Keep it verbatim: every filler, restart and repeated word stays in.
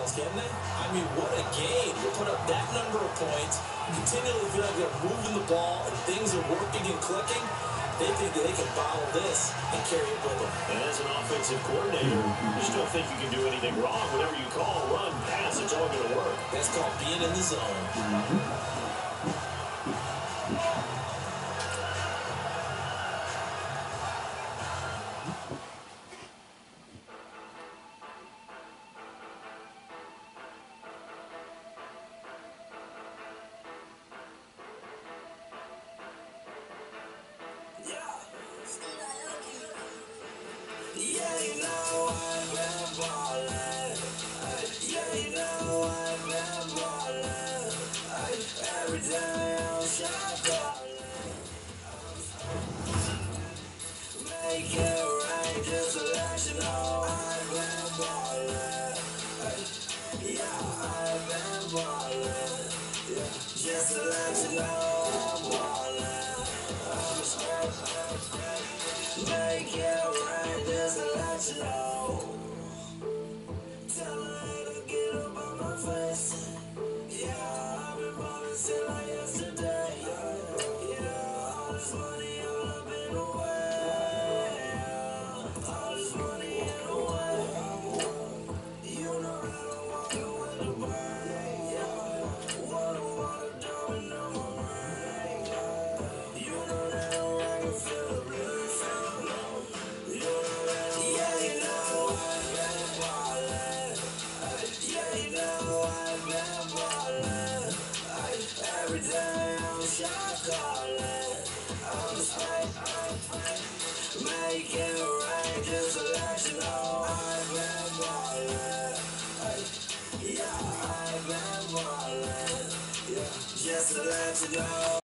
else, can they? I mean, what a game. You put up that number of points, continually feel like they're moving the ball, and things are working and clicking. They think that they can bottle this and carry it with them. And as an offensive coordinator, you just don't think you can do anything wrong. Whatever you call, run, pass, it's all going to work. That's called being in the zone. Mm-hmm. Yeah, you know I've been ballin'. Yeah, you know I've been ballin'. Every day I'm shot callin'. Make it rain just to let you know I've been ballin'. Yeah, I've been ballin'. Yeah, just to let you know I'm ballin'. Make it rain just to let you know. Tell her to get up on my face. Yeah, I've been ballin' since like yesterday. Yeah, all this money all up in the way. All this money in the way. You know that I'm walking with the brain. Yeah, water, water, diamond on my ring. You know that I'm rockin', feel the blue, feel the glow. You know that I'm yeah, you know I've been ballin'. Yeah, you know I've been ballin'. Every day I'm shot callin'. I'm straight, make it rain just to let you know I've been ballin'. Yeah, I've been ballin'. Yeah, just to let you know.